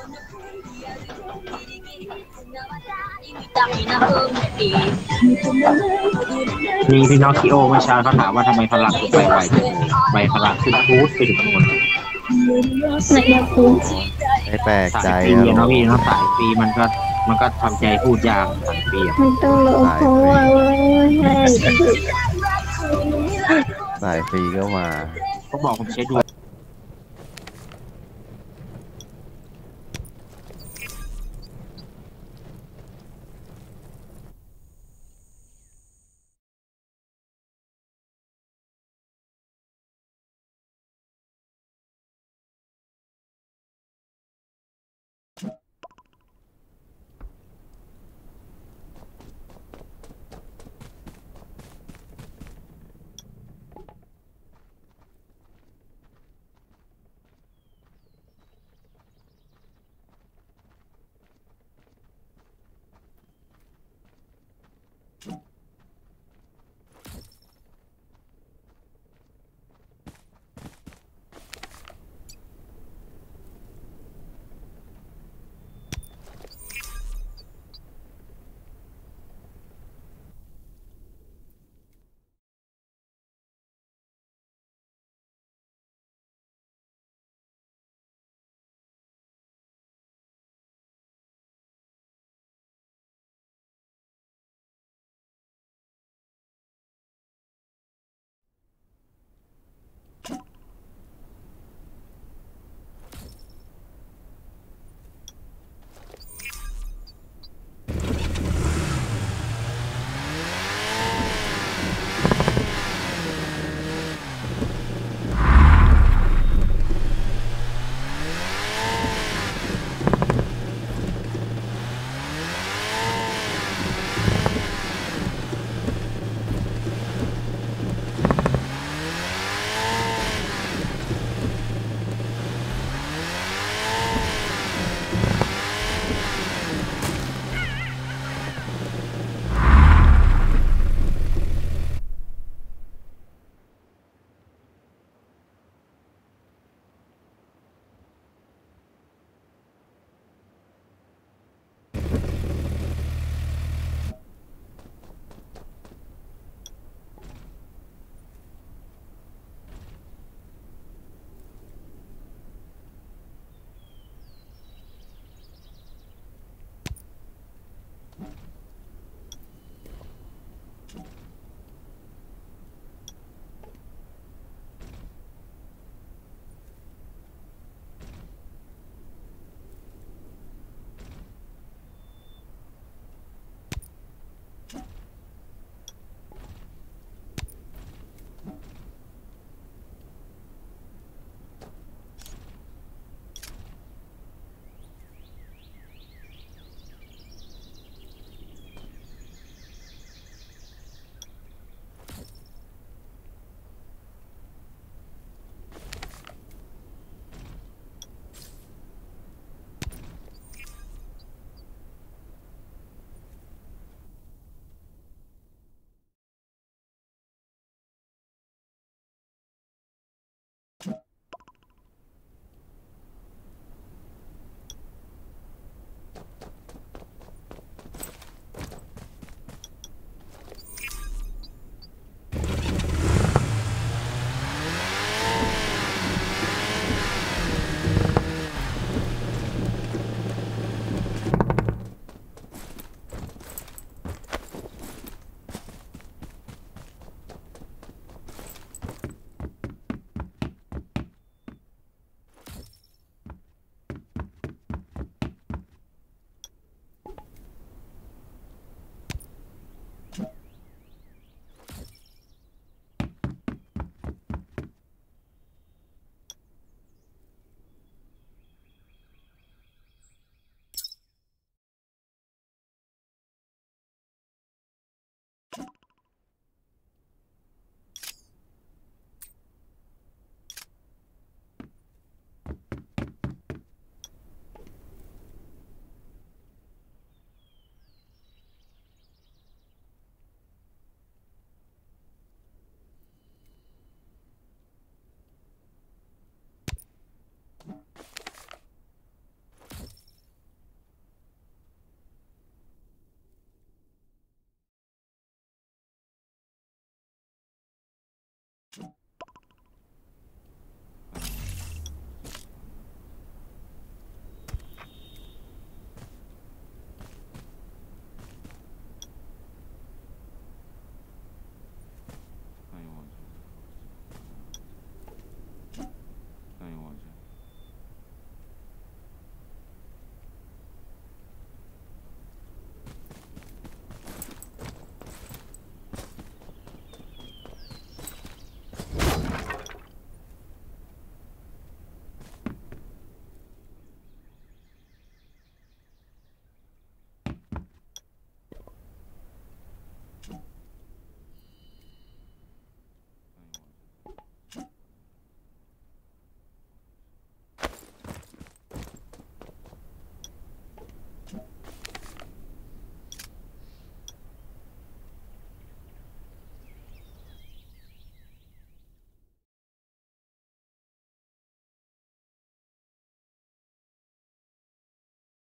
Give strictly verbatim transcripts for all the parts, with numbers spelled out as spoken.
มีพี่น้องคิโอเมื่อเช้าเขาถามว่าทำไมพลังถึงไปไวจังเลยใบพลังขึ้นพูดไปถึงโน่นไหนอะครูอ๋อไม่แปลกใจสายฟรีครับผอะเนาะพี่มเนาะสายฟรีมันก็มันก็ทำใจพูดยากสายฟรีอะไม่ต้องรอเพราะสายฟรีว่าไม่ให้ฝึกสายฟรีก็มาเขาบอกผมใช้ดู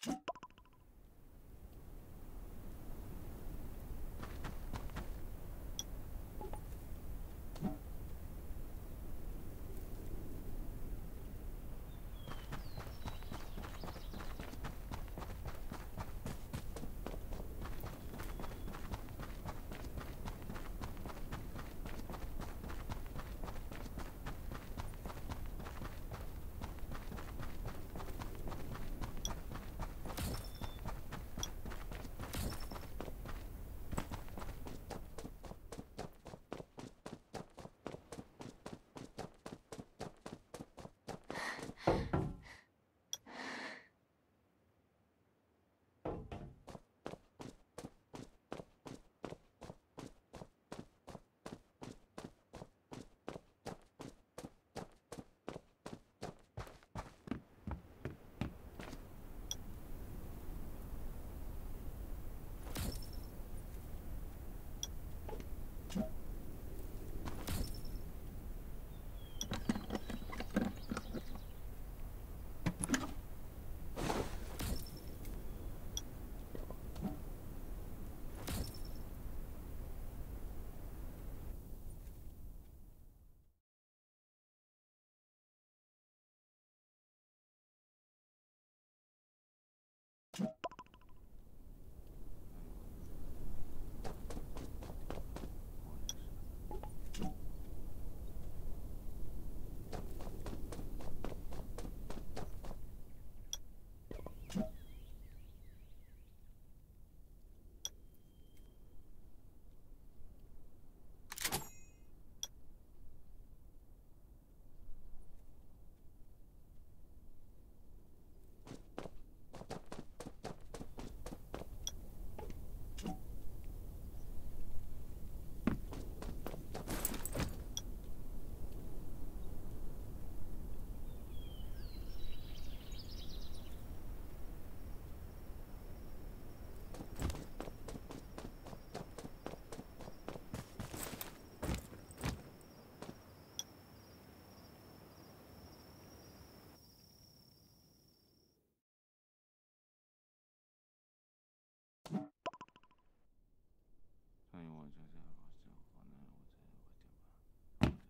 所以我就是我就可能我这我就吧，我就是。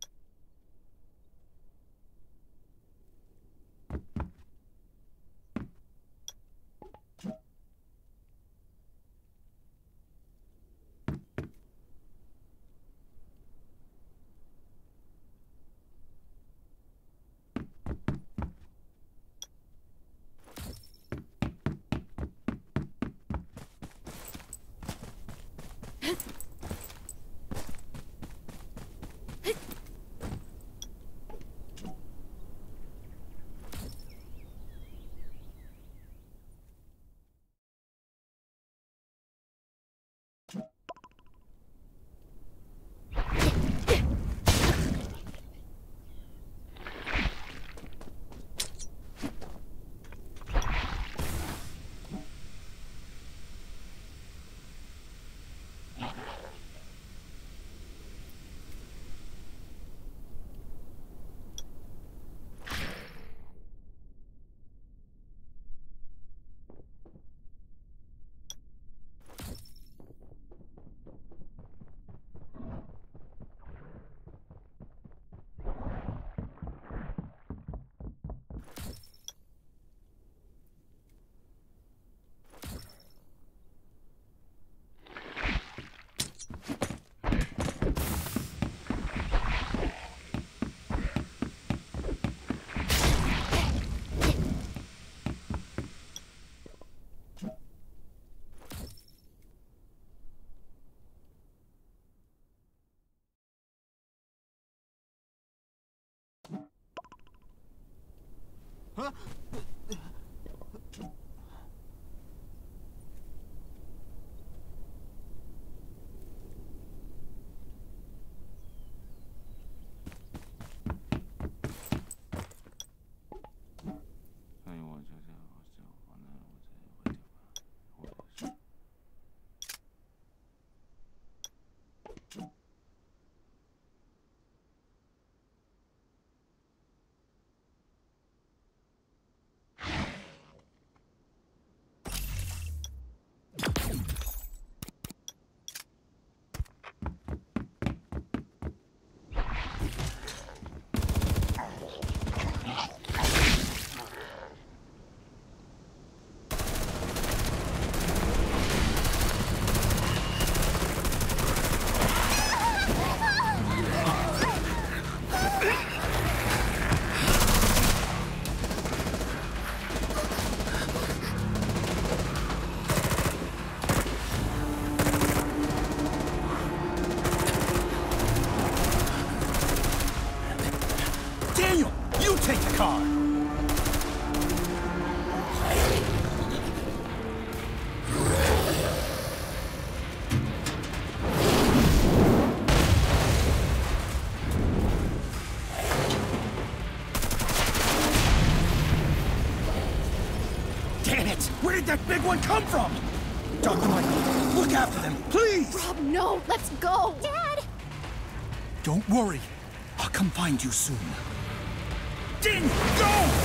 所以我就是我就可能我这我就吧，我就是。 Take the car. Damn it! Where did that big one come from? Doctor Michael, look after them, please! Rob, no! Let's go! Dad! Don't worry. I'll come find you soon. Ding! Go!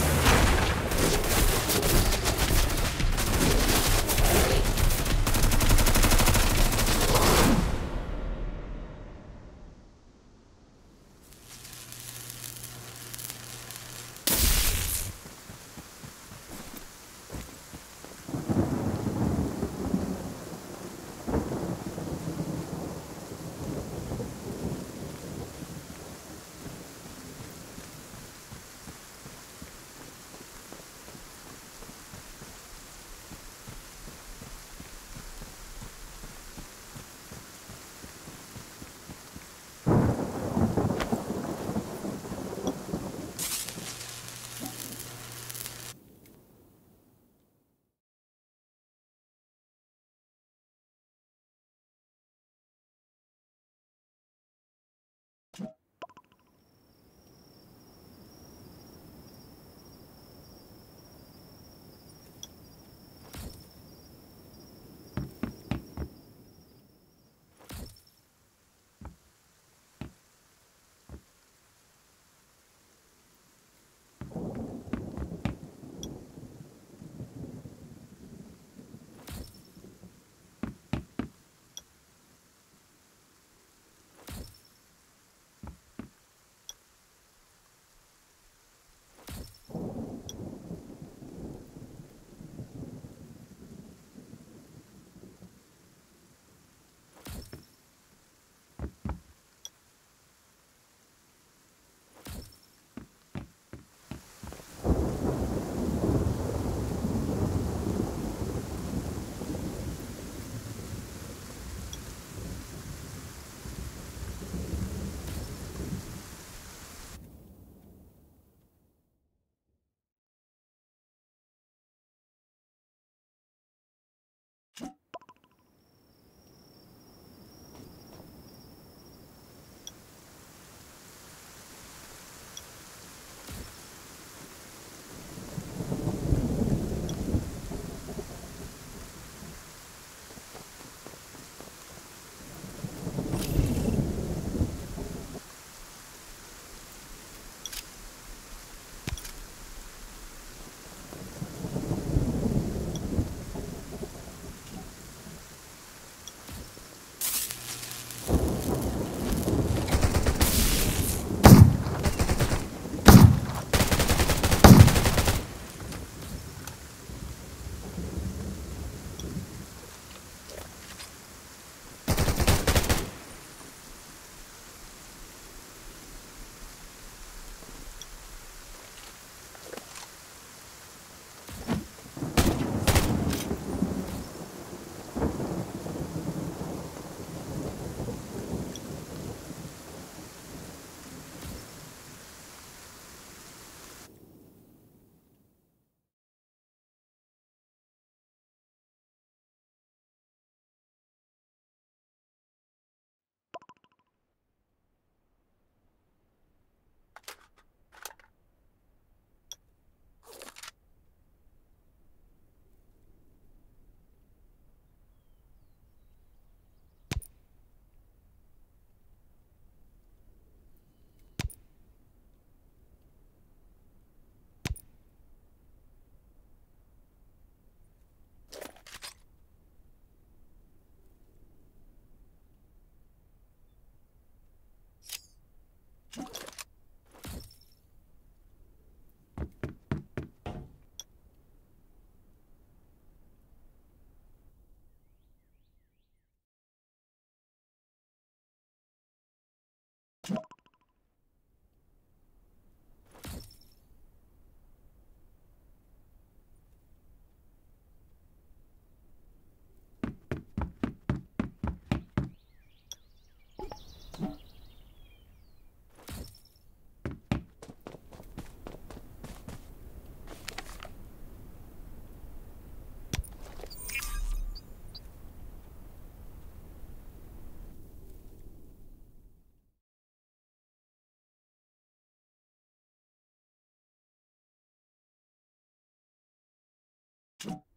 ะ